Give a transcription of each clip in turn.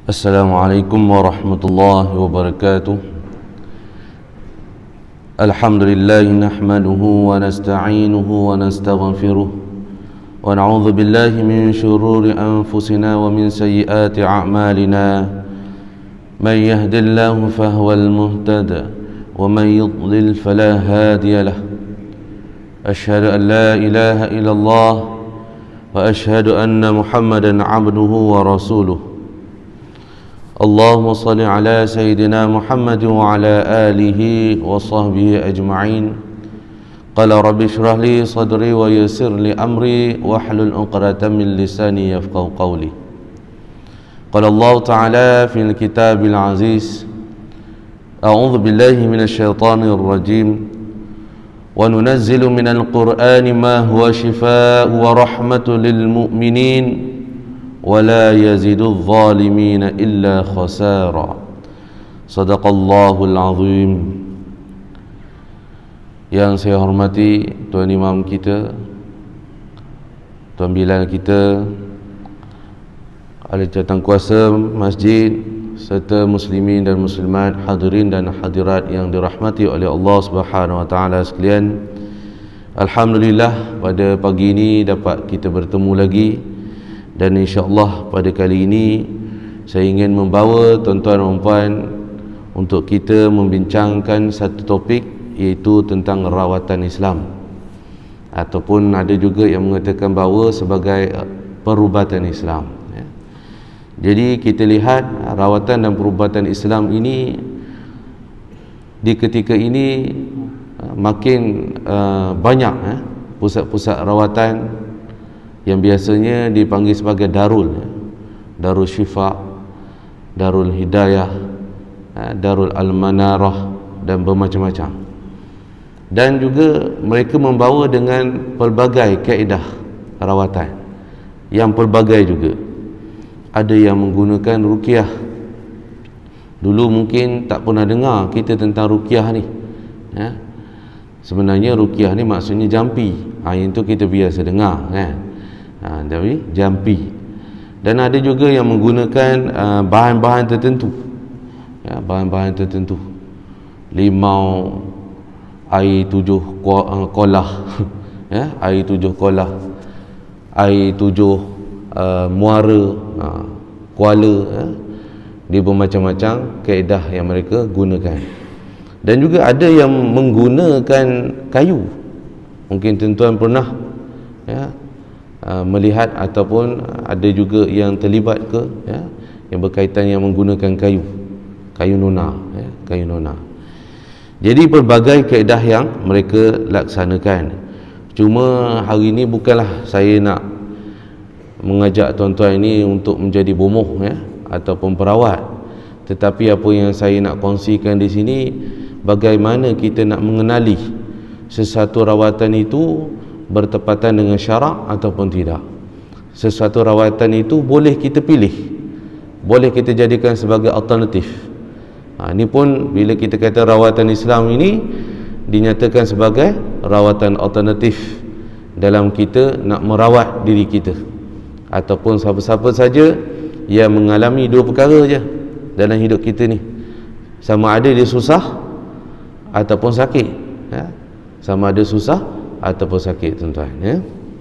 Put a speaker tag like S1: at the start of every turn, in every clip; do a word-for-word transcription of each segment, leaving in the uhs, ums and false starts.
S1: Assalamualaikum warahmatullahi wabarakatuh. Alhamdulillahi nahmaduhu wa nasta'inuhu wa nastaghfiruh wa na'udzu billahi min shururi anfusina wa min sayyiati a'malina. Man yahdihillahu fahuwal muhtadi wa man yudlil fala hadiya lahu. Asyhadu an la ilaha illallah wa asyhadu anna Muhammadan 'abduhu wa rasuluh. Allahumma salli ala Sayyidina Muhammad wa ala alihi wa sahbihi ajma'in. Qala rabbi shrah li sadri wa yassir li amri wa hlul 'uqdatam min lisani yafqahu qawli. Qala Allah ta'ala fil kitabil aziz, a'udzu billahi minasy syaithanir rajim. Wa nunazzilu minal qur'ani ma huwa shifaa'un wa rahmatun lil mu'minin ولا يزيد الظالمين إلا خسارا. صدق الله العظيم. Yang saya hormati Tuan Imam kita, Tuan Bilal kita, ahli jawatankuasa masjid, serta muslimin dan muslimat, hadirin dan hadirat yang dirahmati oleh Allah Subhanahu wa taala sekalian. Alhamdulillah pada pagi ini dapat kita bertemu lagi. Dan insya-Allah pada kali ini saya ingin membawa tuan-tuan dan puan untuk kita membincangkan satu topik, iaitu tentang rawatan Islam, ataupun ada juga yang mengatakan bahawa sebagai perubatan Islam. Jadi kita lihat rawatan dan perubatan Islam ini di ketika ini makin uh, banyak eh, pusat-pusat rawatan yang biasanya dipanggil sebagai darul, darul syifa, darul hidayah, darul al-manarah dan bermacam-macam. Dan juga mereka membawa dengan pelbagai kaedah rawatan yang pelbagai juga. Ada yang menggunakan ruqyah. Dulu mungkin tak pernah dengar kita tentang ruqyah ni ya. Sebenarnya ruqyah ni maksudnya jampi. Ha, yang tu kita biasa dengar kan. Ha, tapi jampi. Dan ada juga yang menggunakan uh, bahan-bahan tertentu ya, bahan-bahan tertentu, limau, air tujuh kolah ya, air tujuh kolah, air tujuh uh, muara, uh, kuala ya. Dia bermacam-macam kaedah yang mereka gunakan. Dan juga ada yang menggunakan kayu. Mungkin tuan-tuan pernah ya, Uh, melihat ataupun ada juga yang terlibat ke ya, yang berkaitan yang menggunakan kayu, kayu nona ya, kayu nona. Jadi pelbagai kaedah yang mereka laksanakan. Cuma hari ini bukanlah saya nak mengajak tuan-tuan ini untuk menjadi bomoh ya, ataupun perawat, tetapi apa yang saya nak kongsikan di sini, bagaimana kita nak mengenali sesuatu rawatan itu bertepatan dengan syarak ataupun tidak. Sesuatu rawatan itu boleh kita pilih, boleh kita jadikan sebagai alternatif. Ha, ini pun bila kita kata rawatan Islam ini dinyatakan sebagai rawatan alternatif dalam kita nak merawat diri kita, ataupun siapa-siapa saja yang mengalami dua perkara je dalam hidup kita ni, sama ada dia susah ataupun sakit ya. Sama ada susah ataupun sakit tuan-tuan ya.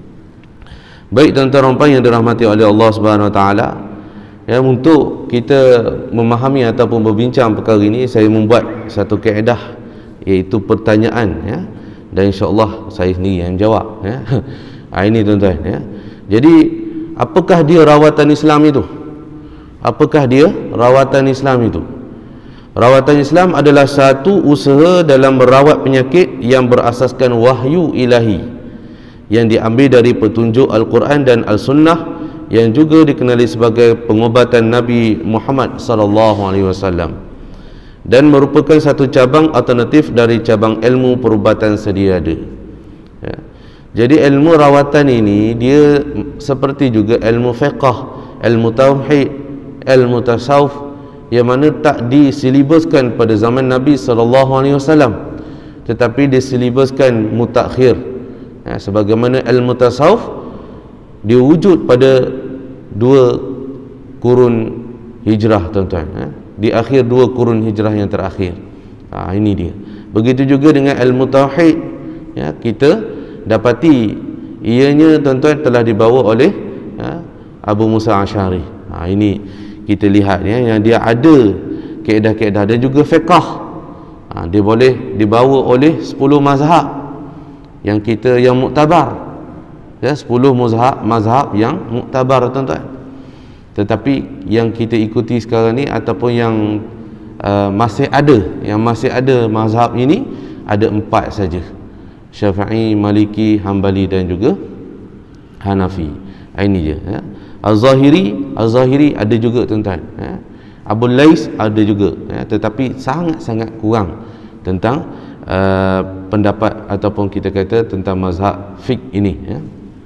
S1: Baik tuan-tuan yang dirahmati oleh Allah Subhanahu wa taala, ya, untuk kita memahami ataupun berbincang perkara ini, saya membuat satu kaedah, iaitu pertanyaan ya, dan insya-Allah saya sendiri yang jawab ya. Ha, ini tuan-tuan ya. Jadi apakah dia rawatan Islam itu? Apakah dia rawatan Islam itu? Rawatan Islam adalah satu usaha dalam merawat penyakit yang berasaskan wahyu ilahi, yang diambil dari petunjuk Al-Quran dan Al-Sunnah, yang juga dikenali sebagai pengobatan Nabi Muhammad sallallahu alaihi wasallam, dan merupakan satu cabang alternatif dari cabang ilmu perubatan sedia ada ya. Jadi ilmu rawatan ini dia seperti juga ilmu fiqh, ilmu tauhid, ilmu tasawuf, yang mana tak disilibuskan pada zaman Nabi sallallahu alaihi wasallam, tetapi disilibuskan mutakhir ya, sebagaimana ilmu tasawuf dia wujud pada dua kurun hijrah tuan-tuan, ha? Di akhir dua kurun hijrah yang terakhir. Ha, ini dia. Begitu juga dengan ilmu tauhid, ya, kita dapati ianya tuan-tuan telah dibawa oleh, ha, Abu Musa Asy'ari. Ha, ini kita lihat, ya, yang dia ada kaedah-kaedah dan juga fiqh. Ha, dia boleh dibawa oleh sepuluh mazhab yang kita yang muktabar, ya, sepuluh mazhab mazhab yang muktabar tuan-tuan. Tetapi yang kita ikuti sekarang ni ataupun yang uh, masih ada, yang masih ada mazhab ini ada empat saja. Syafi'i, Maliki, Hambali dan juga Hanafi. Ini je, ya. Az-Zahiri, Az-Zahiri ada juga tuan-tuan, ya. Abu Lais ada juga, ya. Tetapi sangat-sangat kurang tentang uh, pendapat ataupun kita kata tentang mazhab fiqh ini, ya.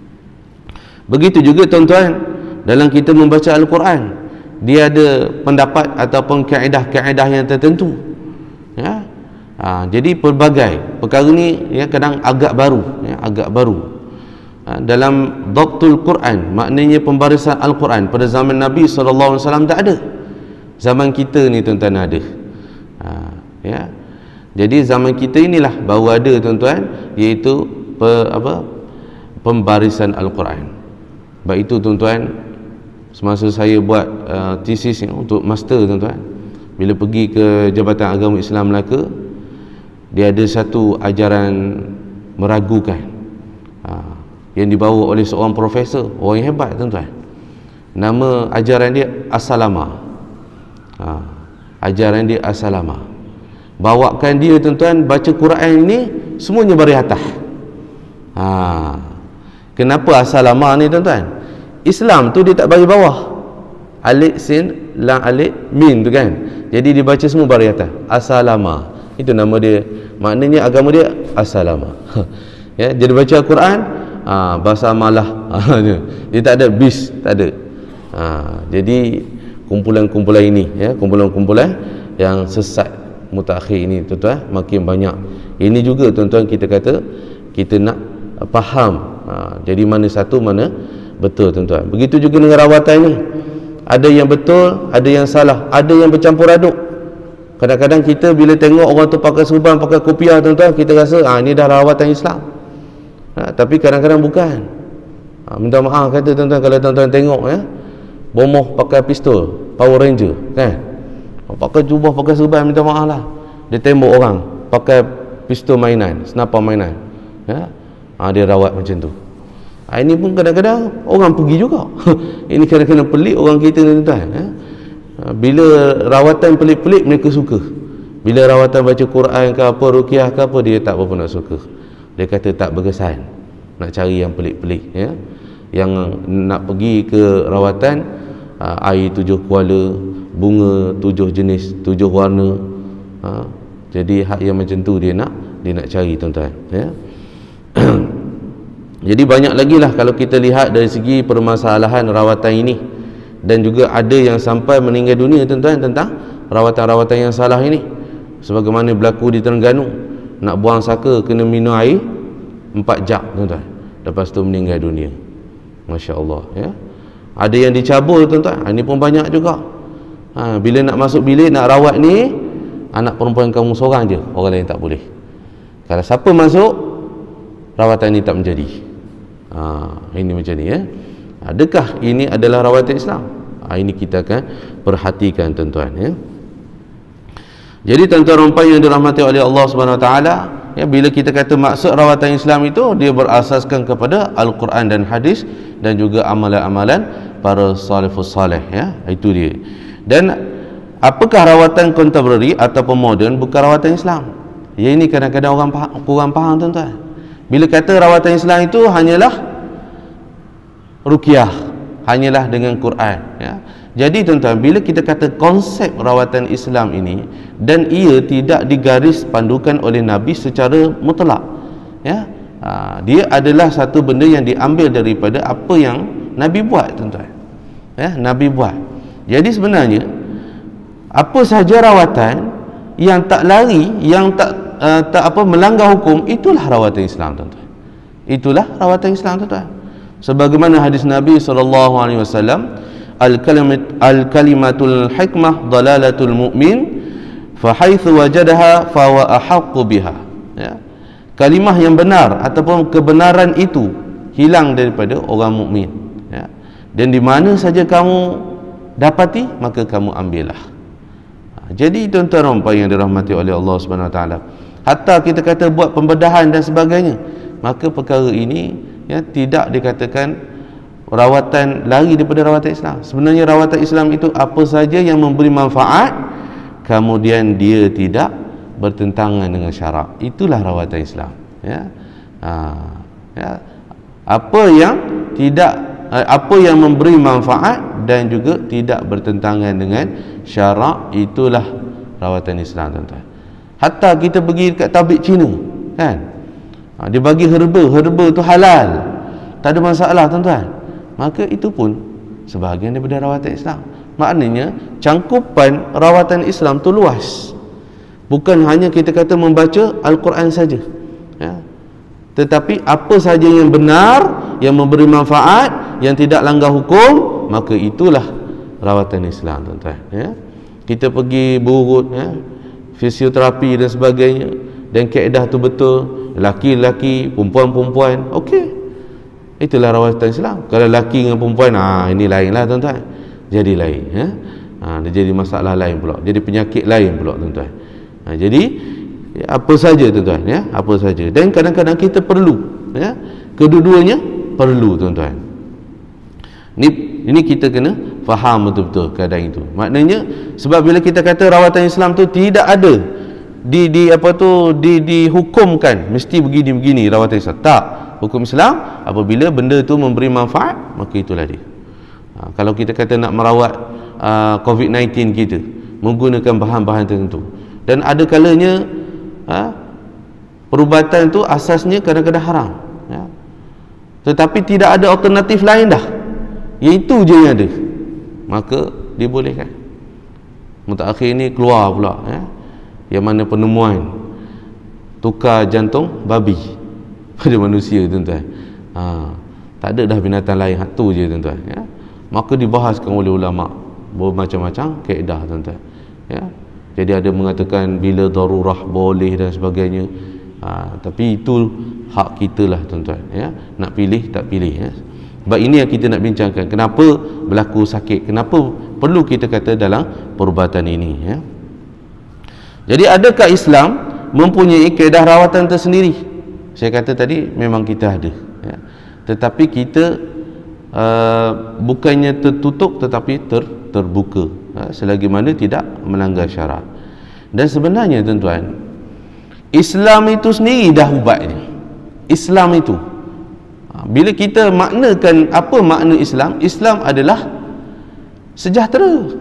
S1: Begitu juga tuan-tuan dalam kita membaca Al-Quran, dia ada pendapat ataupun kaedah-kaedah yang tertentu, ya. Ha, jadi pelbagai perkara ni, ya, kadang agak baru, ya, agak baru. Ha, dalam Dhabtul Quran, maknanya pembarisan Al-Quran pada zaman Nabi sallallahu alaihi wasallam tak ada. Zaman kita ni tuan-tuan ada. Ha, ya. Jadi zaman kita inilah baru ada tuan-tuan, iaitu pe, apa, pembarisan Al-Quran. Sebab itu tuan-tuan, semasa saya buat uh, tesis ni untuk master tuan-tuan, bila pergi ke Jabatan Agama Islam Melaka, dia ada satu ajaran meragukan, uh, yang dibawa oleh seorang profesor, orang yang hebat tuan-tuan. Nama ajaran dia As-Salama. uh, Ajaran dia As-Salama. Bawakan dia tuan-tuan baca Quran ni semuanya baris atas. uh, Kenapa As-Salama ni tuan-tuan? Islam tu dia tak bagi bawah, alif, sin, lam, alif, min tu kan. Jadi dibaca semua baris atas. As-Salama, itu nama dia, maknanya agama dia As-Salama. Ya, jadi baca Al-Quran, ha, bahasa malah, dia tak ada bis, tak ada. Ha, jadi kumpulan-kumpulan ini, ya, kumpulan-kumpulan yang sesat mutakhir ini tuan-tuan makin banyak. Ini juga tuan-tuan kita kata kita nak faham, ha, jadi mana satu mana betul tuan-tuan. Begitu juga dengan rawatan ni, ada yang betul, ada yang salah, ada yang bercampur aduk. Kadang-kadang kita bila tengok orang tu pakai serban, pakai kopiah tuan-tuan, kita rasa ah ini dah rawatan Islam, ha, tapi kadang-kadang bukan. Ha, minta maaf kata tuan-tuan kalau tuan-tuan tengok, ya, bomoh pakai pistol Power Ranger kan, pakai jubah, pakai serban, minta maaf lah, dia tembak orang pakai pistol mainan, sniper mainan, ya, ha, dia rawat macam tu. Ha, ini pun kadang-kadang orang pergi juga. Ini kadang-kadang pelik orang kita ni tuan-tuan, ya? Bila rawatan pelik-pelik mereka suka. Bila rawatan baca Quran ke apa, ruqyah ke apa, dia tak berapa nak suka. Dia kata tak berkesan, nak cari yang pelik-pelik, ya? Yang nak pergi ke rawatan, uh, air tujuh kuala, bunga tujuh jenis, tujuh warna, ha? Jadi hak yang macam tu dia nak, dia nak cari tuan-tuan, ya? Jadi banyak lagi lah kalau kita lihat dari segi permasalahan rawatan ini. Dan juga ada yang sampai meninggal dunia tuan-tuan tentang rawatan-rawatan yang salah ini. Sebagaimana berlaku di Terengganu, nak buang saka kena minum air empat jam tuan-tuan, lepas tu meninggal dunia. Masya Allah, ya. Ada yang dicabul tuan-tuan, ini pun banyak juga. Ha, bila nak masuk bilik nak rawat ni, anak perempuan kamu seorang je, orang lain tak boleh. Kalau siapa masuk, rawatan ni tak menjadi. Ha, ini macam ni, ya. Adakah ini adalah rawatan Islam? Ha, ini kita akan perhatikan tuan-tuan, ya. Jadi tuan-tuan rompan yang dirahmati oleh Allah Subhanahu Wa Taala, ya, bila kita kata maksud rawatan Islam itu, dia berasaskan kepada Al-Quran dan hadis dan juga amalan-amalan para salafus salih, ya. Itu dia. Dan apakah rawatan contemporary ataupun modern bukan rawatan Islam? Ya, ini kadang-kadang orang faham, kurang faham tuan-tuan. Bila kata rawatan Islam itu hanyalah ruqyah, hanyalah dengan Quran, ya. Jadi tuan-tuan, bila kita kata konsep rawatan Islam ini, dan ia tidak digaris pandukan oleh Nabi secara mutlak, ya, ha, dia adalah satu benda yang diambil daripada apa yang Nabi buat tuan-tuan, ya, Nabi buat. Jadi sebenarnya apa sahaja rawatan yang tak lari, yang tak Uh, tak apa melanggar hukum, itulah rawatan Islam tuan-tuan. Itulah rawatan Islam tuan-tuan. Sebagaimana hadis Nabi sallallahu alaihi wasallam, al-kalimat al-kalimatul hikmah dalalatul mu'min fa haitsu wajadaha fa wa ahaqqu biha. Ya. Kalimah yang benar ataupun kebenaran itu hilang daripada orang mukmin. Ya. Dan di mana saja kamu dapati, maka kamu ambillah. Jadi tuan-tuan yang dirahmati oleh Allah Subhanahu Wa Taala, hatta kita kata buat pembedahan dan sebagainya, maka perkara ini ya tidak dikatakan rawatan lari daripada rawatan Islam. Sebenarnya rawatan Islam itu apa saja yang memberi manfaat kemudian dia tidak bertentangan dengan syarak, itulah rawatan Islam. Ya, ha, ya. Apa yang tidak, apa yang memberi manfaat dan juga tidak bertentangan dengan syarak, itulah rawatan Islam, tuan-tuan. Hatta kita pergi dekat tabik Cina, kan, ha, dia bagi herba, herba tu halal, tak ada masalah, tuan-tuan. Maka itu pun sebahagian daripada rawatan Islam. Maknanya cangkupan rawatan Islam tu luas. Bukan hanya kita kata membaca Al-Quran saja, ya. Tetapi apa saja yang benar, yang memberi manfaat, yang tidak langgar hukum, maka itulah rawatan Islam, tuan-tuan. Ya. Kita pergi berurut, ya, fisioterapi dan sebagainya, dan kaedah tu betul, lelaki-lelaki, perempuan-perempuan, okey, itulah rawatan Islam. Kalau lelaki dengan perempuan, ah ini lainlah, tuan-tuan. Jadi lain, ya. Ha, dia jadi masalah lain pula, jadi penyakit lain pula, tuan-tuan. Ha, jadi apa saja, tuan-tuan, ya, apa saja. Dan kadang-kadang kita perlu, ya, kedua-duanya perlu, tuan-tuan. Ini ini kita kena faham betul-betul keadaan itu. Maknanya sebab bila kita kata rawatan Islam tu tidak ada di di apa tu di dihukumkan mesti begini-begini rawatan Islam. Tak, hukum Islam apabila benda tu memberi manfaat, maka itulah dia. Ha, kalau kita kata nak merawat uh, covid sembilan belas kita menggunakan bahan-bahan tertentu, dan ada kalanya ha, perubatan tu asasnya kadang-kadang haram, ya. Tetapi tidak ada alternatif lain dah, iaitu je yang ada, maka dibolehkan. Mutakhir ni keluar pula, ya, yang mana penemuan tukar jantung babi pada manusia, tuan-tuan. Ha, tak ada dah binatang lain, hak tu je, tuan-tuan, ya. Maka dibahaskan oleh ulama bermacam-macam kaedah, tuan-tuan, ya. Jadi ada mengatakan bila darurah boleh dan sebagainya, ha, tapi itu hak kita lah, tuan-tuan, ya, nak pilih tak pilih, ya. Sebab ini yang kita nak bincangkan, kenapa berlaku sakit, kenapa perlu kita kata dalam perubatan ini, ya. Jadi adakah Islam mempunyai kaedah rawatan tersendiri? Saya kata tadi memang kita ada, ya. Tetapi kita uh, bukannya tertutup, tetapi ter, terbuka, ha, selagi mana tidak melanggar syarak. Dan sebenarnya, tuan-tuan, Islam itu sendiri dah ubatnya. Islam itu, ha, bila kita maknakan apa makna Islam, Islam adalah sejahtera,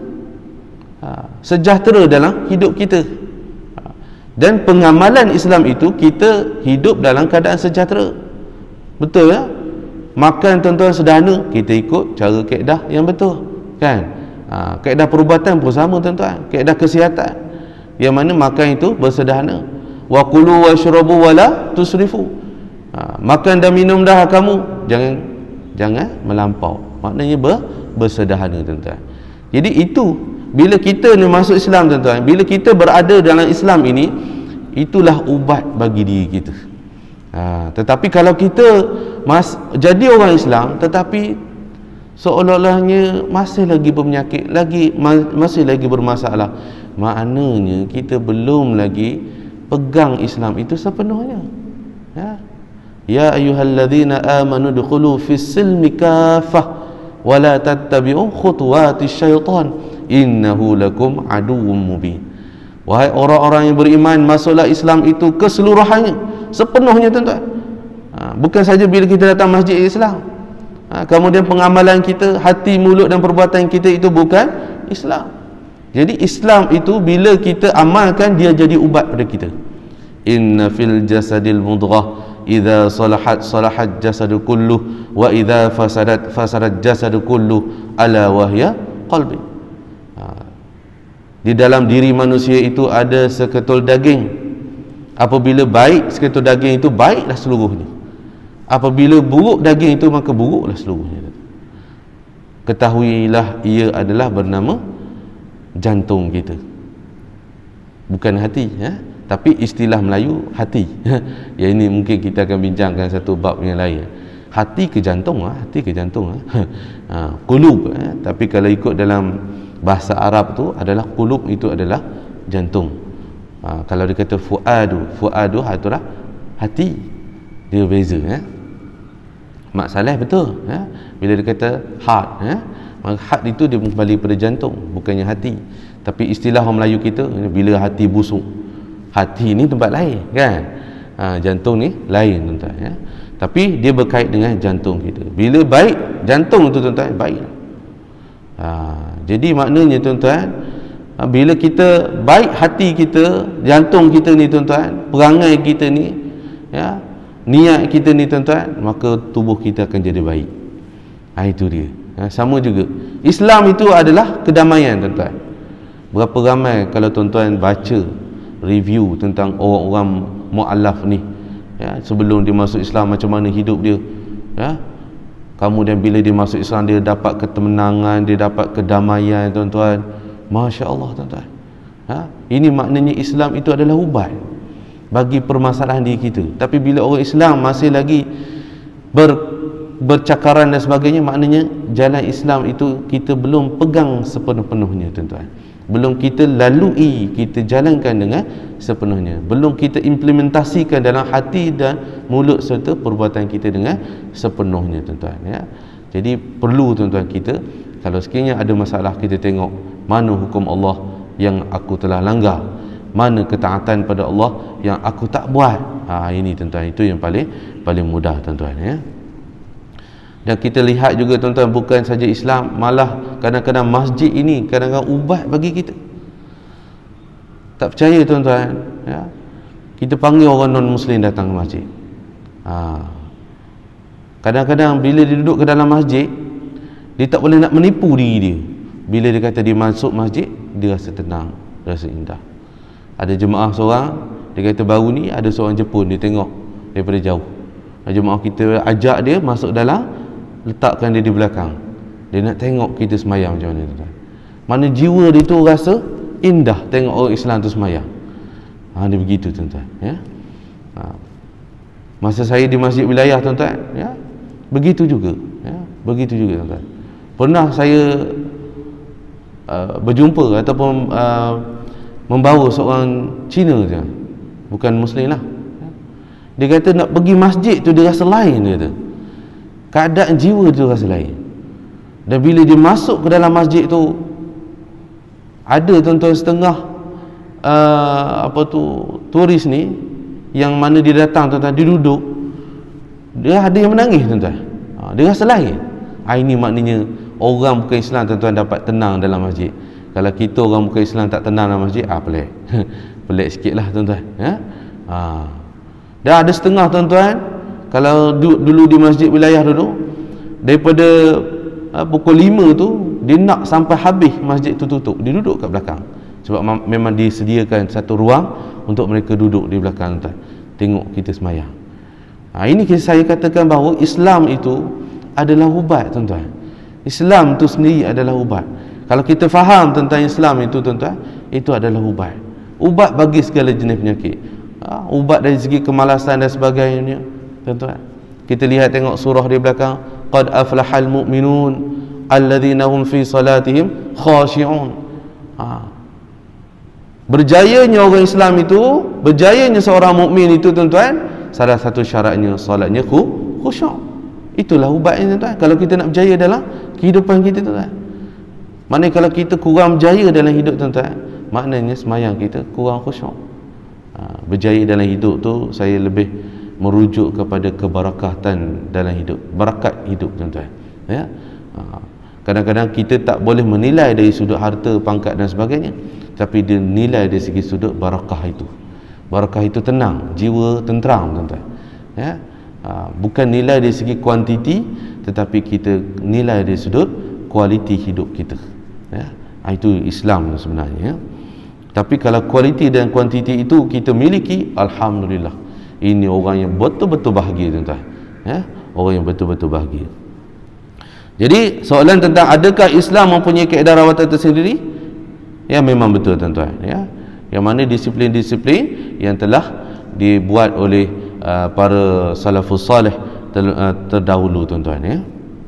S1: ha, sejahtera dalam hidup kita, ha, dan pengamalan Islam itu kita hidup dalam keadaan sejahtera. Betul, ya? Makan, tuan-tuan, sederhana, kita ikut cara kaedah yang betul, kan? Ha, kaedah perubatan pun sama, tuan-tuan, kaedah kesihatan, yang mana makan itu bersederhana. Wa kulu washrabu wala tusrifu. Ha, makan dan minum dah kamu, jangan jangan melampau. Maknanya ber, bersederhana, tuan-tuan. Jadi itu bila kita ni masuk Islam, tuan-tuan, bila kita berada dalam Islam ini, itulah ubat bagi diri kita. Ha, tetapi kalau kita mas, jadi orang Islam tetapi seolah-olahnya masih lagi berpenyakit, lagi masih lagi bermasalah, maknanya kita belum lagi pegang Islam itu sepenuhnya, ya. Ya ayyuhalladzina amanu dukhulu fis silmi kaffah wa la tattabi'u khutuwatis syaitan innahu lakum aduwwum mubin. Wahai orang-orang yang beriman, masuklah Islam itu keseluruhannya, sepenuhnya, tuan-tuan. Ha, bukan saja bila kita datang masjid Islam, ha, kemudian pengamalan kita, hati, mulut dan perbuatan kita itu bukan Islam. Jadi Islam itu bila kita amalkan, dia jadi ubat pada kita. Inna fil jasadil mudghah idza salahat salahat jasadu kulluh wa idza fasadat fasadat jasadu kulluh ala wahya qalbi. Ha, di dalam diri manusia itu ada seketul daging. Apabila baik seketul daging itu, baiklah seluruhnya. Apabila buruk daging itu, maka buruklah seluruhnya. ketahuilah ia adalah bernama jantung kita, bukan hati, ya? Tapi istilah Melayu hati. Ya, ini mungkin kita akan bincangkan satu bab yang lain. Hati ke jantung, hati ke jantung, ha, qulub, eh? Tapi kalau ikut dalam bahasa Arab tu adalah qulub, itu adalah jantung. Ha, kalau dia kata fuadu, fuadu itulah hati, dia beza, ya? Mak Saleh betul, ya? Bila dia kata heart, ya? Heart itu dia kembali pada jantung, bukannya hati. Tapi istilah orang Melayu kita, bila hati busuk, hati ni tempat lain, kan? Ha, jantung ni lain, tuan-tuan, ya? Tapi dia berkait dengan jantung kita. Bila baik jantung tu, tuan-tuan, baik. Ha, jadi maknanya, tuan-tuan, bila kita baik hati kita, jantung kita ni, tuan-tuan, perangai kita ni, ya, niat kita ni, tuan-tuan, maka tubuh kita akan jadi baik. Ha, itu dia. Ha, sama juga Islam itu adalah kedamaian, tuan-tuan. Berapa ramai kalau tuan-tuan baca review tentang orang-orang mu'alaf ni, ya, sebelum dia masuk Islam macam mana hidup dia, ya, kemudian bila dia masuk Islam dia dapat ketenangan, dia dapat kedamaian, tuan-tuan. Masya Allah, tuan-tuan. Ha? Ini maknanya Islam itu adalah ubat bagi permasalahan diri kita. Tapi bila orang Islam masih lagi ber, bercakaran dan sebagainya, maknanya jalan Islam itu kita belum pegang sepenuh-penuhnya, tuan-tuan. Belum kita lalui, kita jalankan dengan sepenuhnya. Belum kita implementasikan dalam hati dan mulut serta perbuatan kita dengan sepenuhnya, tuan-tuan, ya. Jadi perlu, tuan-tuan, kita kalau sekiranya ada masalah, kita tengok mana hukum Allah yang aku telah langgar, mana ketaatan pada Allah yang aku tak buat. Ha, ini, tuan-tuan, itu yang paling paling mudah, tuan-tuan, ya. Dan kita lihat juga, tuan-tuan, bukan saja Islam, malah kadang-kadang masjid ini kadang-kadang ubat bagi kita. Tak percaya, tuan-tuan, ya, kita panggil orang non-Muslim datang ke masjid. Ha. Kadang-kadang bila dia duduk ke dalam masjid, dia tak boleh nak menipu diri dia. Bila dia kata dia masuk masjid, dia rasa tenang, rasa indah. Ada jemaah seorang, dia kata baru ni ada seorang Jepun, dia tengok daripada jauh. Jemaah kita ajak dia masuk dalam, letakkan dia di belakang, dia nak tengok kita semayang macam mana, tuan-tuan. Mana jiwa dia tu rasa indah tengok orang Islam tu semayang. Ha, dia begitu, tuan-tuan, ya. Ha. Masa saya di masjid wilayah, tuan-tuan, ya, begitu juga, ya, begitu juga, tuan-tuan. Pernah saya uh, berjumpa ataupun uh, membawa seorang Cina je, bukan Muslim lah. Dia kata nak pergi masjid tu dia rasa lain, dia kata. Keadaan jiwa tu rasa lain. Dan bila dia masuk ke dalam masjid tu, ada, tuan-tuan, setengah uh, apa tu turis ni yang mana dia datang, tuan-tuan, dia duduk, dia ada yang menangis, tuan-tuan. Ha, dia rasa lain. Ha, ini maknanya orang bukan Islam, tuan-tuan, dapat tenang dalam masjid. Kalau kita orang bukan Islam tak tenang dalam masjid, ah pelik. Pelik sikit lah, tuan-tuan, ya? Ha. Dan ada setengah, tuan-tuan, kalau dulu di masjid wilayah dulu, daripada uh, pukul lima tu dia nak sampai habis masjid tu tutup, dia duduk kat belakang. Sebab memang disediakan satu ruang untuk mereka duduk di belakang, tuan, tengok kita semayang. Ha, ini saya katakan bahawa Islam itu adalah ubat, tuan-tuan. Islam tu sendiri adalah ubat. Kalau kita faham tentang Islam itu, tuan-tuan, itu adalah ubat. Ubat bagi segala jenis penyakit. Ha, ubat dari segi kemalasan dan sebagainya, tuan-tuan. Kita lihat, tengok surah di belakang, qad aflahal mu'minun alladzina hum fi salatihim khashi'un. Ha. Berjayanya orang Islam itu, berjayanya seorang mukmin itu, tuan-tuan, salah satu syaratnya solatnya khusyuk. Itulah ubatnya, tuan-tuan. Kalau kita nak berjaya dalam kehidupan kita, tuan-tuan. Maknanya kalau kita kurang berjaya dalam hidup, tuan-tuan, maknanya semayang kita kurang khusyuk. Ha, berjaya dalam hidup tu saya lebih merujuk kepada kebarakatan dalam hidup, barakat hidup, tuan-tuan, ya. Ha, kadang-kadang kita tak boleh menilai dari sudut harta, pangkat dan sebagainya, tapi dia nilai dari segi sudut barakah itu. Barakah itu tenang, jiwa tenteram, tuan-tuan, ya. Ha, bukan nilai dari segi kuantiti, tetapi kita nilai dari sudut kualiti hidup kita, ya. Ha, itu Islam sebenarnya, ya. Tapi kalau kualiti dan kuantiti itu kita miliki, alhamdulillah, ini orang yang betul-betul bahagia, tuan-tuan, ya. Orang yang betul-betul bahagia. Jadi soalan tentang adakah Islam mempunyai kaedah rawatan tersendiri? Ya, memang betul tuan-tuan, ya. Yang mana disiplin-disiplin yang telah dibuat oleh uh, para salafus salih ter, uh, terdahulu tuan-tuan, ya.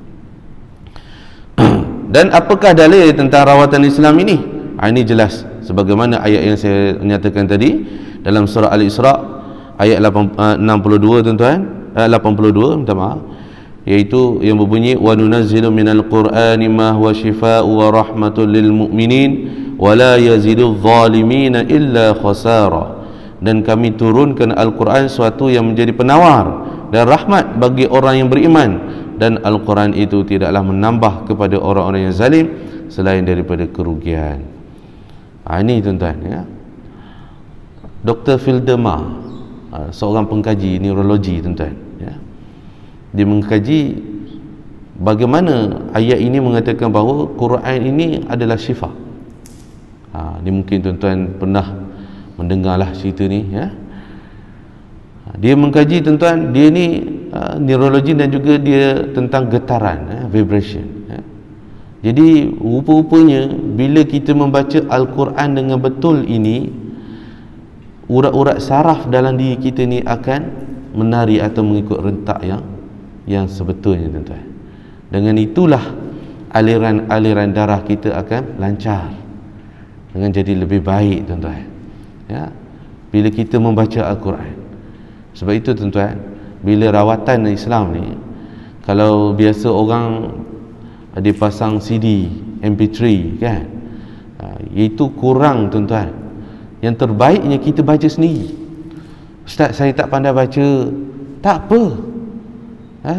S1: Dan apakah dalil tentang rawatan Islam ini? Ha, ini jelas sebagaimana ayat yang saya nyatakan tadi dalam surah Al-Isra ayat enam puluh dua tuan-tuan, lapan puluh dua, minta maaf, iaitu yang berbunyi wa nunazzilu minal qur'ani ma huwa shifaa'u wa rahmatul lil mu'minin wa la yazidul zalimina illa khasara. Dan kami turunkan Al-Quran suatu yang menjadi penawar dan rahmat bagi orang yang beriman, dan Al-Quran itu tidaklah menambah kepada orang-orang yang zalim selain daripada kerugian. Ha, ini tuan-tuan, ya. Doktor Fildemer, seorang pengkaji neurologi tuan-tuan, ya, dia mengkaji bagaimana ayat ini mengatakan bahawa Quran ini adalah syifa. Ha, ini mungkin tuan-tuan pernah mendengarlah cerita ni, ya. Dia mengkaji tuan-tuan, dia ni uh, neurologi dan juga dia tentang getaran, ya, vibration, ya. Jadi rupa-rupanya bila kita membaca Al-Quran dengan betul ini, urat-urat saraf dalam diri kita ni akan menari atau mengikut rentak yang yang sebetulnya tuan-tuan. Dengan itulah aliran-aliran darah kita akan lancar, dengan jadi lebih baik tuan-tuan, ya, bila kita membaca Al-Quran. Sebab itu tuan-tuan, bila rawatan Islam ni, kalau biasa orang dia pasang C D M P tiga kan, itu kurang tuan-tuan. Yang terbaiknya kita baca sendiri. Ustaz, saya tak pandai baca. Tak apa, ha?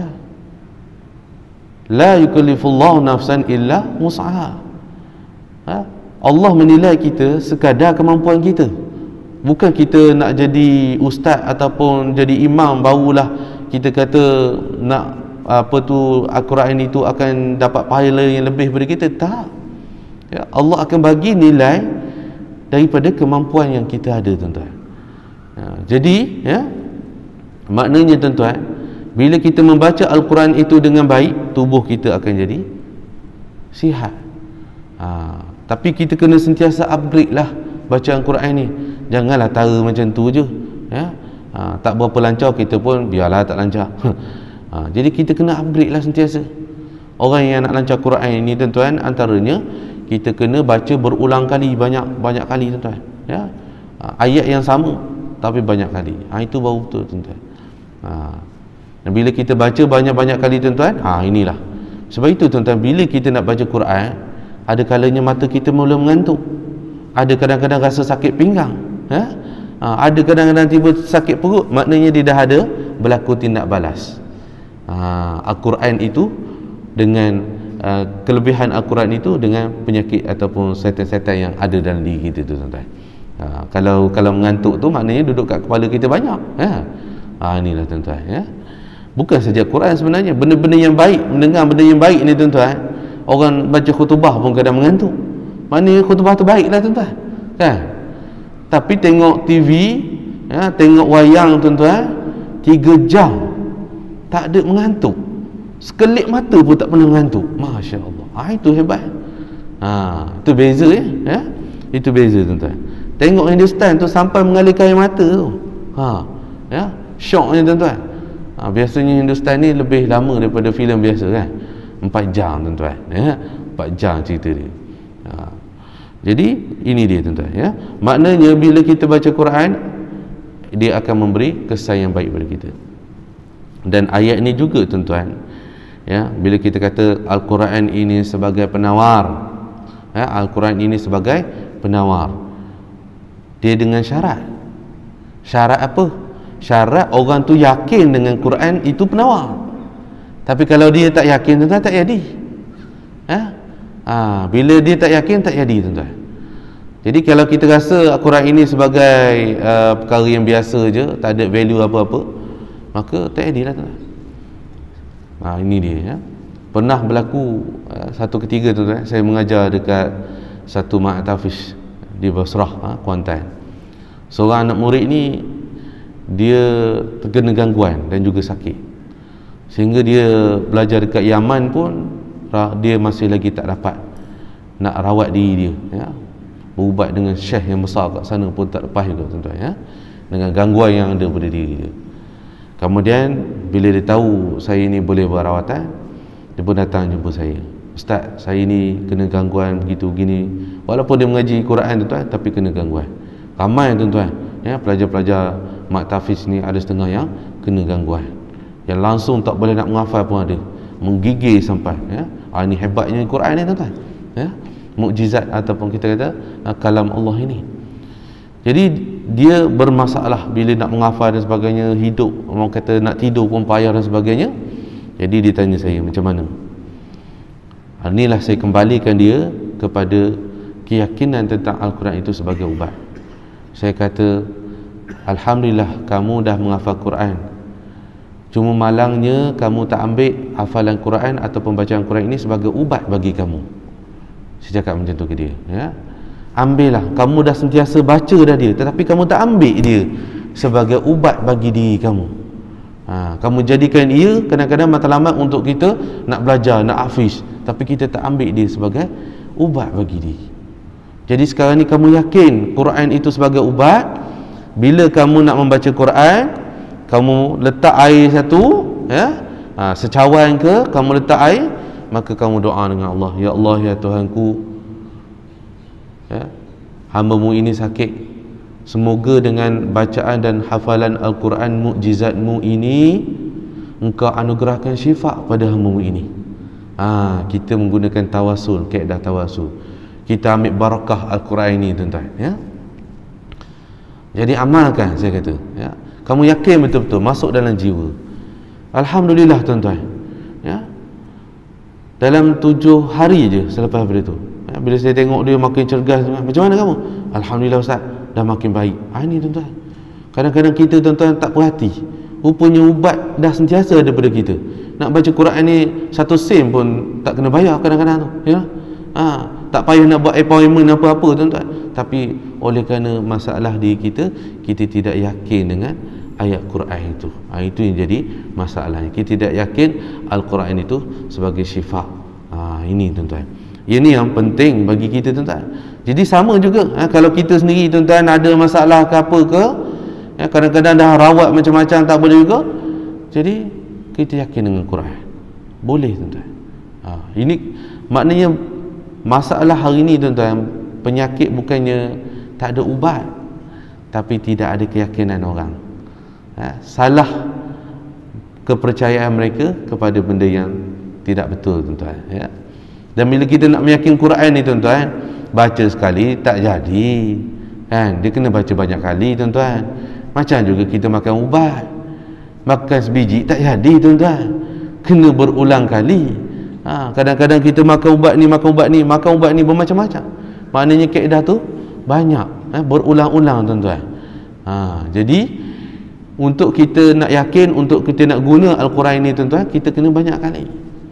S1: La yukallifullahu nafsan illa wus'aha. Ha? Allah menilai kita sekadar kemampuan kita. Bukan kita nak jadi ustaz ataupun jadi imam barulah kita kata nak apa tu Al-Quran itu akan dapat pahala yang lebih daripada kita. Tak, ya, Allah akan bagi nilai daripada kemampuan yang kita ada tuan-tuan. Ya, jadi, ya, maknanya tuan-tuan, bila kita membaca Al-Quran itu dengan baik, tubuh kita akan jadi sihat. Ha, tapi kita kena sentiasa upgrade lah bacaan Quran ni. Janganlah tara macam tu je, ya. Ha, tak berapa lancar kita pun biarlah tak lancar. Ha, jadi kita kena upgrade lah sentiasa. Orang yang nak lancar Quran ini tuan-tuan, antaranya kita kena baca berulang kali, banyak banyak kali tuan-tuan, ya. Ha, ayat yang sama tapi banyak kali. Ha, itu baru betul tuan-tuan. Ha, dan bila kita baca banyak-banyak kali tuan-tuan, ha, inilah. Sebab itu tuan-tuan, bila kita nak baca Quran, ada kalanya mata kita mula mengantuk, ada kadang-kadang rasa sakit pinggang, ya. Ha, ada kadang-kadang tiba sakit perut, maknanya dia dah ada berlaku tindak balas. Ha, Al-Quran itu dengan uh, kelebihan Al-Quran itu dengan penyakit ataupun setan-setan yang ada dalam diri kita tu tuan-tuan. Ha, kalau kalau mengantuk tu maknanya duduk kat kepala kita banyak, ya. Ha, inilah tuan-tuan, ya. Bukan saja Quran sebenarnya, benda-benda yang baik, mendengar benda yang baik ni tuan-tuan. Orang baca khutbah pun kadang mengantuk. Maknanya khutbah tu baiklah tuan-tuan, kan? Tapi tengok T V, ya, tengok wayang tuan-tuan, tiga jam tak ada mengantuk. Sekelip mata pun tak pernah mengantuk. Masya Allah. Ha, itu hebat. Ha, itu beza, ya, ya? Itu beza tuan-tuan. Tengok Hindustan tu sampai mengalirkan air mata tu. Ha, ya, syoknya tuan-tuan. Ha, biasanya Hindustan ni lebih lama daripada filem biasa kan. Empat jam tuan-tuan, ya. Empat jam cerita dia. Ha. Jadi ini dia tuan-tuan, ya. Maknanya bila kita baca Quran, dia akan memberi kesan yang baik pada kita. Dan ayat ni juga tuan-tuan, ya, bila kita kata Al-Quran ini sebagai penawar, ya, Al-Quran ini sebagai penawar, dia dengan syarat. Syarat apa? Syarat orang tu yakin dengan Quran itu penawar. Tapi kalau dia tak yakin tuan-tuan, tak jadi, ya. Ha, bila dia tak yakin, tak jadi tuan-tuan. Jadi kalau kita rasa Al-Quran ini sebagai uh, perkara yang biasa je, tak ada value apa-apa, maka tak jadilah tuan-tuan. Ha, ini dia, ya. Pernah berlaku uh, satu ketiga tuan-tuan, saya mengajar dekat satu ma'had tahfiz di Basrah, ha, Kuantan. Seorang anak murid ni dia terkena gangguan dan juga sakit, sehingga dia belajar dekat Yaman pun dia masih lagi tak dapat nak rawat diri dia, ya. Berubat dengan syekh yang besar kat sana pun tak lepas juga tuan-tuan, ya, dengan gangguan yang ada pada diri dia. Kemudian bila dia tahu saya ni boleh buat rawatan, dia pun datang jumpa saya. Ustaz, saya ni kena gangguan begitu gini. Walaupun dia mengaji Quran tuan-tuan, tapi kena gangguan. Ramai tuan-tuan, ya, pelajar-pelajar mak tahfiz ni ada setengah yang kena gangguan, yang langsung tak boleh nak menghafal pun ada, menggigil sampai, ya. Ah, ini hebatnya Quran ni tuan-tuan, ya, mukjizat ataupun kita kata uh, kalam Allah ini. Jadi dia bermasalah bila nak menghafal dan sebagainya, hidup orang kata nak tidur pun payah dan sebagainya. Jadi dia tanya saya macam mana. Inilah saya kembalikan dia kepada keyakinan tentang Al-Quran itu sebagai ubat. Saya kata, alhamdulillah kamu dah menghafal Quran, cuma malangnya kamu tak ambil hafalan Quran atau pembacaan Quran ini sebagai ubat bagi kamu. Saya cakap macam tu ke dia, ya. Ambillah, kamu dah sentiasa baca dah dia, tetapi kamu tak ambil dia sebagai ubat bagi diri kamu. Ha, kamu jadikan ia kadang-kadang matlamat untuk kita nak belajar, nak hafiz, tapi kita tak ambil dia sebagai ubat bagi diri. Jadi sekarang ni kamu yakin Quran itu sebagai ubat. Bila kamu nak membaca Quran, kamu letak air satu, ya, ha, secawan ke kamu letak air, maka kamu doa dengan Allah, ya Allah, ya Tuhanku, ya, hamba-Mu ini sakit, semoga dengan bacaan dan hafalan Al-Quran mukjizat-Mu ini Engkau anugerahkan syifa pada hamba-Mu ini. Ha, kita menggunakan tawasul, kaedah tawasul, kita ambil barakah Al-Quran ini tuan-tuan, ya. Jadi amalkan, saya kata, ya. Kamu yakin betul-betul masuk dalam jiwa. Alhamdulillah tuan-tuan, ya. Dalam tujuh hari je selepas daripada tu, ya, bila saya tengok dia makin cergas, macam mana kamu? Alhamdulillah Ustaz, dah makin baik. Ha, ini tuan-tuan, kadang-kadang kita tuan-tuan tak perhati, rupanya ubat dah sentiasa ada pada kita. Nak baca Quran ni satu sen pun tak kena bayar kadang-kadang tu, ya. Ha, tak payah nak buat appointment apa-apa tuan-tuan, tapi oleh kerana masalah diri kita, kita tidak yakin dengan ayat Quran itu. Ha, itu yang jadi masalahnya. Kita tidak yakin Al-Quran itu sebagai syifa. Ha, ini tuan-tuan, ini yang penting bagi kita tuan-tuan. Jadi sama juga, ha, kalau kita sendiri tuan-tuan ada masalah ke apa ke, ya, kadang-kadang dah rawat macam-macam tak boleh juga, jadi kita yakin dengan Quran, boleh tuan-tuan. Ha, ini maknanya masalah hari ini tuan-tuan, penyakit bukannya tak ada ubat, tapi tidak ada keyakinan orang. Ha, salah kepercayaan mereka kepada benda yang tidak betul tuan-tuan, ya. Dan bila kita nak meyakin Quran ni tuan-tuan, baca sekali tak jadi, kan, dia kena baca banyak kali tuan-tuan. Macam juga kita makan ubat, makan sebiji tak jadi tuan-tuan, kena berulang kali. Ha, kadang-kadang kita makan ubat ni, makan ubat ni, makan ubat ni bermacam-macam. Maknanya kaedah tu banyak, eh, berulang-ulang tuan-tuan. Ha, jadi untuk kita nak yakin, untuk kita nak guna Al-Quran ini tuan-tuan, kita kena banyak kali.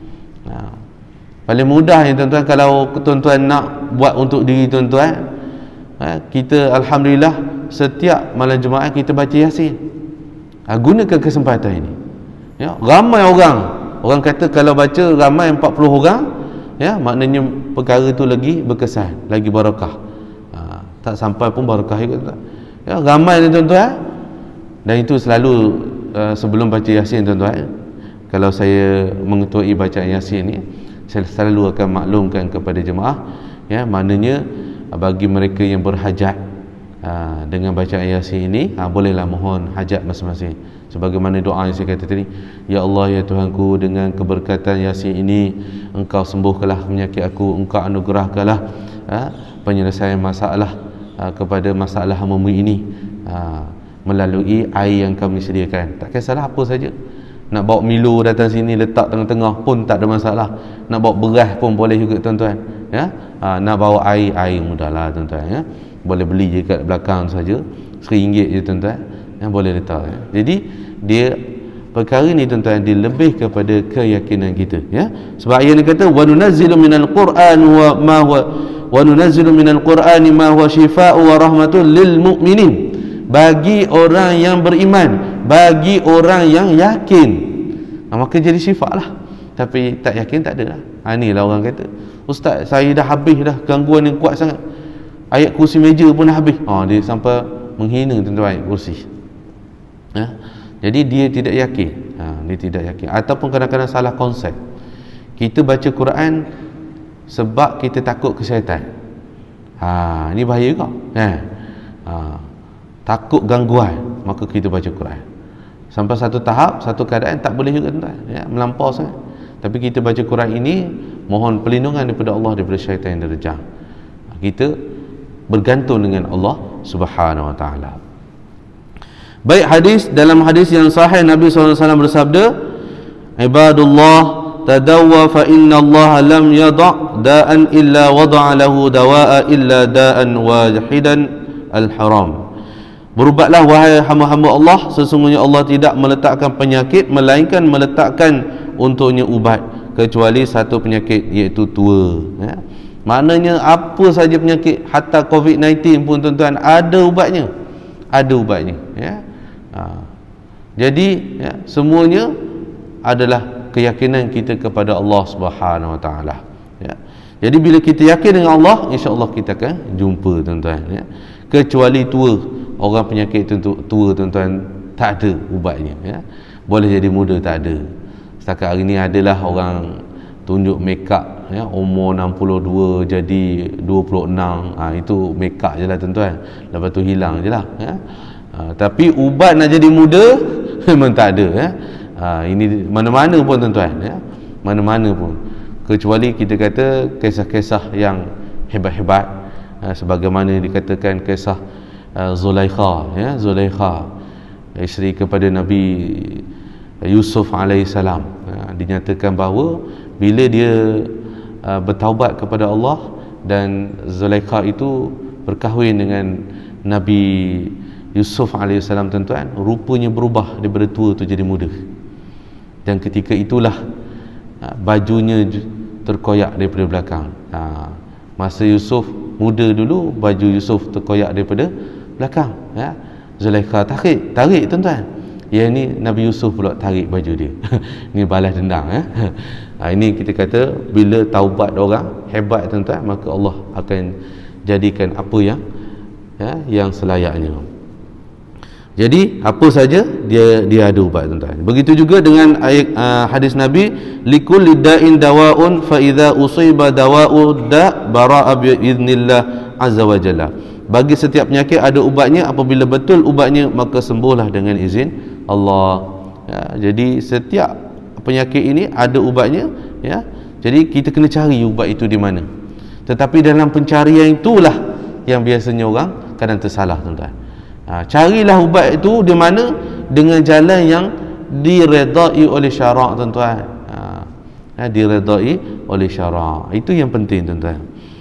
S1: Ha, paling mudah ya tuan-tuan, kalau tuan-tuan nak buat untuk diri tuan-tuan, ha, kita alhamdulillah setiap malam Jumaat kita baca Yasin. Ha, gunakan kesempatan ini, ya. Ramai orang, orang kata kalau baca ramai empat puluh orang, ya, maknanya perkara tu lagi berkesan, lagi barakah. Ha, tak sampai pun barakah juga, ya, ramai tuan-tuan. Dan itu selalu uh, sebelum baca Yasin tuan-tuan, kalau saya mengetuai bacaan Yasin ni, saya selalu akan maklumkan kepada jemaah, ya, maknanya bagi mereka yang berhajat uh, dengan bacaan Yasin ini, uh, bolehlah mohon hajat masing-masing. Sebagaimana doa yang saya kata tadi, ya Allah, ya Tuhanku, dengan keberkatan Yasin ini Engkau sembuhkanlah penyakit aku, Engkau anugerahkanlah uh, penyelesaian masalah uh, kepada masalah hamba-Mu ini, uh, melalui air yang kami sediakan. Tak kisahlah apa saja, nak bawa Milo datang sini letak tengah-tengah pun tak ada masalah, nak bawa beras pun boleh juga tuan-tuan, ya. Ha, nak bawa air, air mudahlah tuan-tuan, ya. Boleh beli je kat belakang saja, seringgit je tuan-tuan, yang boleh letak, ya. Jadi dia perkara ni tuan-tuan, dia lebih kepada keyakinan kita, ya. Sebab ayat ni kata wa nunazzilu minal Qur'an wa ma huwa wa nunazzilu minal Qur'ani ma huwa shifaa'u wa rahmatun lil mu'minin, bagi orang yang beriman, bagi orang yang yakin. Nah, maka jadi syifa lah. Tapi tak yakin tak ada lah. Ha, ni lah orang kata, ustaz saya dah habis dah, gangguan yang kuat sangat, ayat kursi meja pun dah habis. Ha, dia sampai menghina tuan-tuan ayat kursi. Ha? Jadi dia tidak yakin. Ha, dia tidak yakin. Ataupun kadang-kadang salah konsep. Kita baca Quran sebab kita takut ke syaitan. Ha, ini bahaya kau. Ha. Ha. Takut gangguan, maka kita baca Quran. Sampai satu tahap, satu keadaan tak boleh juga tuan-tuan, ya, melampau sangat. Tapi kita baca Quran ini mohon perlindungan daripada Allah daripada syaitan yang derajat. Kita bergantung dengan Allah Subhanahu wa taala. Baik, hadis, dalam hadis yang sahih Nabi sallallahu alaihi wasallam bersabda, "Ibadullah tadawwa fa inna Allah lam yada' da'an illa wada'a lahu dawa'a illa da'an wahidan al-haram." Berubatlah wahai hamba-hamba Allah, sesungguhnya Allah tidak meletakkan penyakit melainkan meletakkan untuknya ubat, kecuali satu penyakit, iaitu tua. Ya. Maknanya apa saja penyakit, hatta covid sembilan belas pun tuan-tuan ada ubatnya. Ada ubatnya, ya. Ha. Jadi ya, semuanya adalah keyakinan kita kepada Allah Subhanahu wa taala. Ya. Jadi bila kita yakin dengan Allah, insya-Allah kita akan jumpa tuan-tuan, ya. Kecuali tua, orang penyakit tentu tua tuan-tuan tak ada ubatnya, ya. Boleh jadi muda tak ada. Setakat hari ni adalah orang tunjuk make up, ya, umur enam puluh dua jadi dua puluh enam. Ha, itu make up je lah tuan-tuan, lepas tu hilang je lah, ya. Ha, tapi ubat nak jadi muda memang tak ada, ya. Ha, ini mana-mana pun tuan-tuan, ya. Mana-mana pun, kecuali kita kata kisah-kisah yang hebat-hebat, ha, sebagaimana dikatakan kisah uh, Zulaikha, ya, Zulaikha, isteri kepada Nabi Yusuf alaihissalam. Ha, dinyatakan bahawa bila dia uh, bertaubat kepada Allah dan Zulaikha itu berkahwin dengan Nabi Yusuf alaihissalam tuan-tuan, rupanya berubah daripada tua tu jadi muda. Dan ketika itulah uh, bajunya terkoyak daripada belakang. Uh, masa Yusuf muda dulu, baju Yusuf terkoyak daripada belakang, ya. Zulaikha tarik, tarik tuan-tuan. Yang ni Nabi Yusuf pula tarik baju dia. Ini balas dendam, ya. Ha, ini kita kata bila taubat orang hebat tuan-tuan, maka Allah akan jadikan apa yang, ya, yang selayaknya. Jadi apa saja dia dia ada ubat tuan-tuan. Begitu juga dengan ayat uh, hadis Nabi, likulli da'in dawa'un fa idza usiba dawa'u da bara'a bi idznillah azza wa jalla. Bagi setiap penyakit ada ubatnya, apabila betul ubatnya maka sembuhlah dengan izin Allah. Ya, jadi setiap penyakit ini ada ubatnya, ya. Jadi kita kena cari ubat itu di mana. Tetapi dalam pencarian itulah yang biasanya orang kadang tersalah tuan-tuan. Ha, carilah ubat itu di mana dengan jalan yang diredai oleh syarak tuan-tuan. Ha, ha, diredai oleh syarak. Itu yang penting tuan-tuan.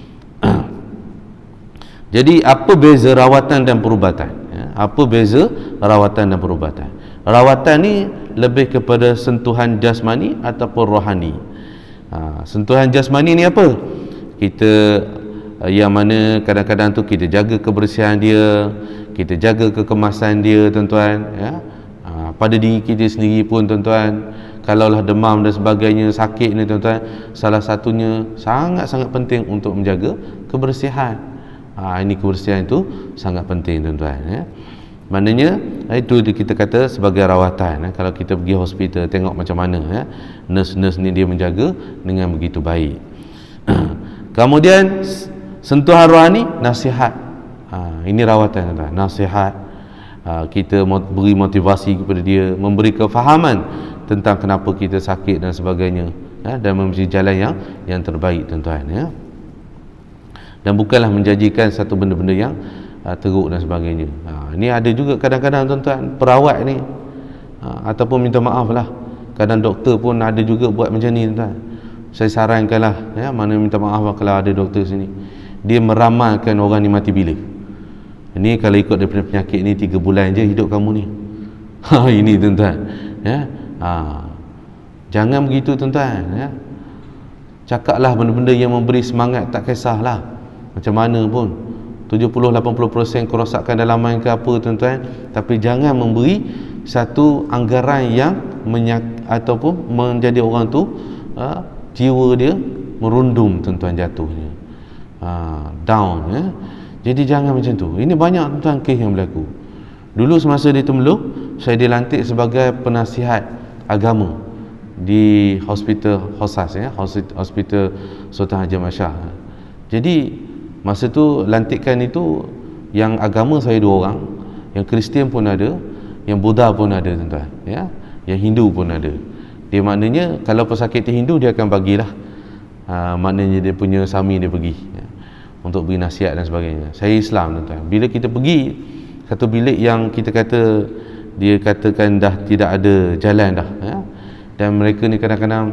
S1: Jadi apa beza rawatan dan perubatan? Ya, apa beza rawatan dan perubatan? Rawatan ni lebih kepada sentuhan jasmani ataupun rohani. Ha, sentuhan jasmani ni apa? Kita yang mana kadang-kadang tu kita jaga kebersihan dia, kita jaga kekemasan dia tuan-tuan, ya. Ha, pada diri kita sendiri pun tuan-tuan, kalaulah demam dan sebagainya, sakit ni tuan-tuan, salah satunya sangat-sangat penting untuk menjaga kebersihan. Ha, ini kebersihan itu sangat penting tuan-tuan, ya. Maknanya itu kita kata sebagai rawatan, ya. Kalau kita pergi hospital tengok macam mana, ya, nurse-nurse ni dia menjaga dengan begitu baik. Kemudian sentuhan rohani, nasihat. Ha, ini rawatan tuan-tuan, nasihat. Ha, kita beri motivasi kepada dia, memberi kefahaman tentang kenapa kita sakit dan sebagainya, ya, dan memberi jalan yang yang terbaik tuan-tuan, ya. Dan bukanlah menjanjikan satu benda-benda yang uh, teruk dan sebagainya. Ha, ini ada juga kadang-kadang tuan-tuan perawat ni, ha, ataupun minta maaf lah, kadang doktor pun ada juga buat macam ni tuan-tuan. Saya sarankanlah, ya, mana minta maaf lah kalau ada doktor sini, dia meramalkan orang ni mati bila. Ini kalau ikut daripada penyakit ni tiga bulan je hidup kamu ni. Ha, ini tuan-tuan, ya. Ha, jangan begitu tuan-tuan, ya. Cakaplah benda-benda yang memberi semangat, tak kisahlah macam mana pun, tujuh puluh lapan puluh peratus kerosakan dalaman ke apa tuan-tuan, tapi jangan memberi satu anggaran yang menyak ataupun menjadi orang tu uh, jiwa dia merundum tuan-tuan jatuhnya, ha, down ya. Jadi jangan macam tu. Ini banyak tuan-tuan kes yang berlaku. Dulu semasa di Temeluk, saya dilantik sebagai penasihat agama di hospital Hosas ya, hospital Sultan Haji Ahmad Shah. Jadi masa tu lantikan itu yang agama saya dua orang, yang Kristian pun ada, yang Buddha pun ada tuan-tuan ya, yang Hindu pun ada. Dia maknanya kalau pesakit Hindu dia akan bagilah, ha, maknanya dia punya sami dia pergi ya, untuk beri nasihat dan sebagainya. Saya Islam tuan-tuan. Bila kita pergi satu bilik yang kita kata dia katakan dah tidak ada jalan dah ya, dan mereka ni kadang-kadang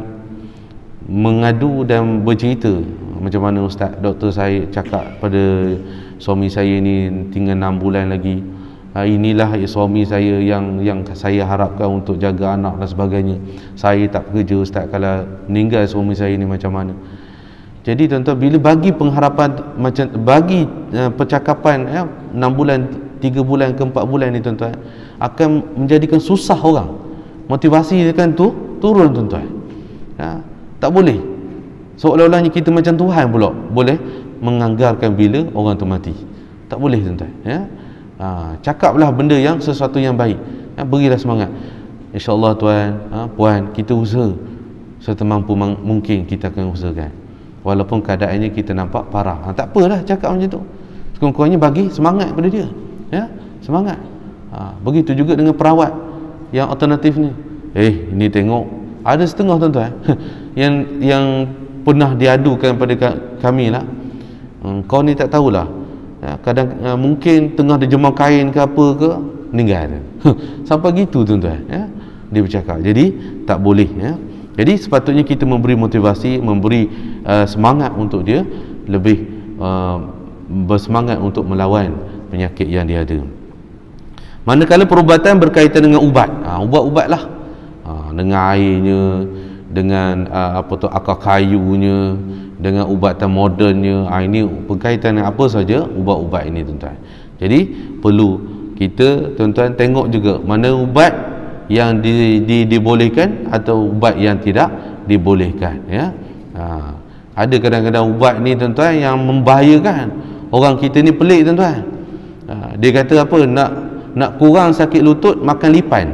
S1: mengadu dan bercerita macam mana ustaz, doktor saya cakap pada suami saya ni tinggal enam bulan lagi, ha, inilah suami saya yang yang saya harapkan untuk jaga anak dan sebagainya. Saya tak bekerja ustaz, kalau meninggal suami saya ni macam mana. Jadi tuan-tuan, bila bagi pengharapan macam bagi uh, percakapan ya, enam bulan, tiga bulan ke empat bulan ni tuan-tuan, akan menjadikan susah orang, motivasi dia kan tu turun tuan-tuan ya. Tak boleh seolah-olahnya kita macam Tuhan pula boleh menganggarkan bila orang tu mati. Tak boleh tuan-tuan ya. Ha, cakaplah benda yang sesuatu yang baik ya, berilah semangat. InsyaAllah tuan, ha, puan, kita usaha setemampu mungkin kita akan usahakan, walaupun keadaannya kita nampak parah. Ha, tak apalah cakap macam tu, sekurang-kurangnya bagi semangat pada dia ya, semangat. Ha, begitu juga dengan perawat yang alternatif ni. Eh, ini tengok ada setengah tuan-tuan yang yang pernah diadukan pada kami lah, kau ni tak tahulah ya, kadang uh, mungkin tengah terjemah kain ke apa ke meninggal sampai gitu tuan-tuan ya, dia bercakap. Jadi tak boleh ya. Jadi sepatutnya kita memberi motivasi, memberi uh, semangat untuk dia lebih uh, bersemangat untuk melawan penyakit yang dia ada. Manakala perubatan berkaitan dengan ubat, ha, ubat-ubat lah, ha, dengan airnya, dengan uh, apa tu akar kayunya, dengan ubatan modernnya, ha, ini berkaitan dengan apa saja ubat-ubat ini tuan-tuan. Jadi perlu kita tuan-tuan tengok juga mana ubat yang di, di, dibolehkan atau ubat yang tidak dibolehkan ya. Ha, ada kadang-kadang ubat ni tuan-tuan yang membahayakan. Orang kita ni pelik tuan-tuan. Ha, dia kata apa, nak nak kurang sakit lutut makan lipan.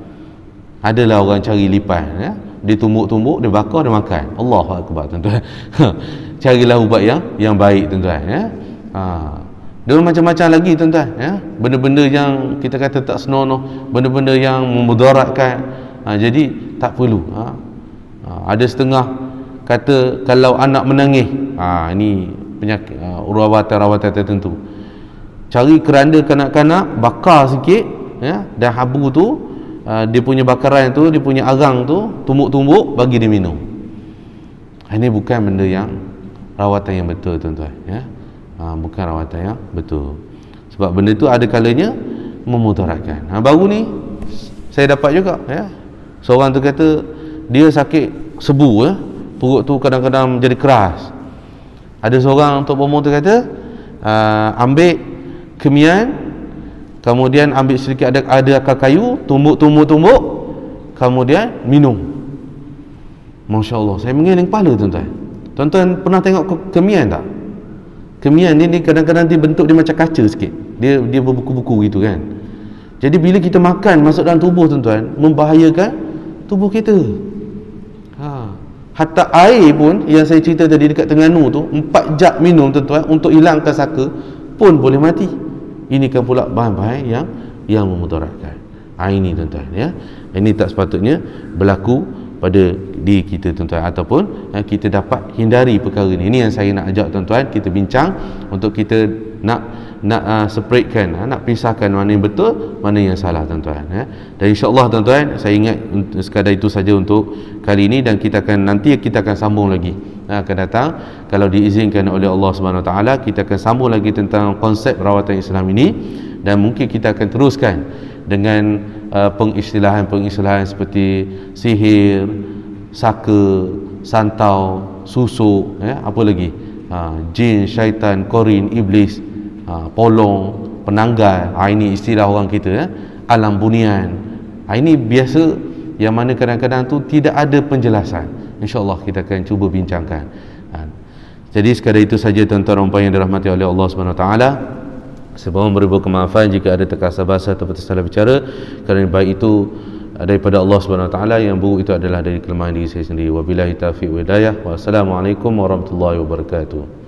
S1: Adalah orang cari lipan ya, dia tumbuk-tumbuk, dia bakar, dia makan. Allahu akbar tuan-tuan. Carilah ubat yang yang baik tuan-tuan ya. Ha, dia macam-macam lagi tuan-tuan ya, benda-benda yang kita kata tak senonoh, benda-benda yang memudaratkan. Ha, jadi tak perlu. Ha, ha, ada setengah kata kalau anak menangis, ha, ini penyakit uh, rawatan-rawatan tertentu, cari keranda kanak-kanak, bakar sikit ya, dan habu tu uh, dia punya bakaran tu, dia punya arang tu tumbuk-tumbuk, bagi dia minum. Ini bukan benda yang rawatan yang betul tuan-tuan ya. Ha, bukan rawatan yang betul, sebab benda tu ada kalanya memudaratkan. Ha, baru ni saya dapat juga ya, seorang tu kata dia sakit sebu ya, perut tu kadang-kadang menjadi keras. Ada seorang untuk bomoh tu kata uh, ambil kemian, kemudian ambil sedikit ada ada akar kayu, tumbuk-tumbuk-tumbuk, kemudian minum. Masya Allah, saya mengiling kepala tuan-tuan. Tuan-tuan pernah tengok kemian tak? Kemian ni, ni kadang-kadang dia bentuk dia macam kaca sikit, dia dia berbuku-buku gitu kan. Jadi bila kita makan masuk dalam tubuh tuan-tuan, membahayakan tubuh kita. Ha. Hatta air pun yang saya cerita tadi dekat Terengganu tu, empat jap minum tuan-tuan untuk hilangkan saka pun boleh mati. Ini kan pula bahan-bahan yang yang memudaratkan. Ha, ini tuan-tuan ya. Ini tak sepatutnya berlaku pada diri kita tuan-tuan, ataupun ya, kita dapat hindari perkara ini. Ini yang saya nak ajak tuan-tuan kita bincang, untuk kita nak nak uh, separatekan, uh, nak pisahkan mana yang betul, mana yang salah tuan-tuan ya. Dan insya-Allah tuan-tuan, saya ingat sekadar itu saja untuk kali ini, dan kita akan nanti kita akan sambung lagi uh, akan datang kalau diizinkan oleh Allah Subhanahu Wa Taala. Kita akan sambung lagi tentang konsep rawatan Islam ini, dan mungkin kita akan teruskan dengan uh, pengisytilahan-pengisytilahan seperti sihir, saka, santau, susuk ya, apa lagi, uh, jin, syaitan, korin, iblis, uh, polong, penanggal. Ha, ini istilah orang kita ya. Alam bunian. Ha, ini biasa yang mana kadang-kadang tu tidak ada penjelasan. InsyaAllah kita akan cuba bincangkan. Ha, Jadi sekadar itu saja tuan-tuan dan puan yang dirahmati oleh Allah Subhanahu Wa Taala. Semoga beribu kemaafan jika ada terkasar bahasa atau tersalah bicara, kerana baik itu daripada Allah Subhanahu Wa Taala, yang buruk itu adalah dari kelemahan diri saya sendiri. Wabillahi taufiq wal hidayah. Wassalamualaikum warahmatullahi wabarakatuh.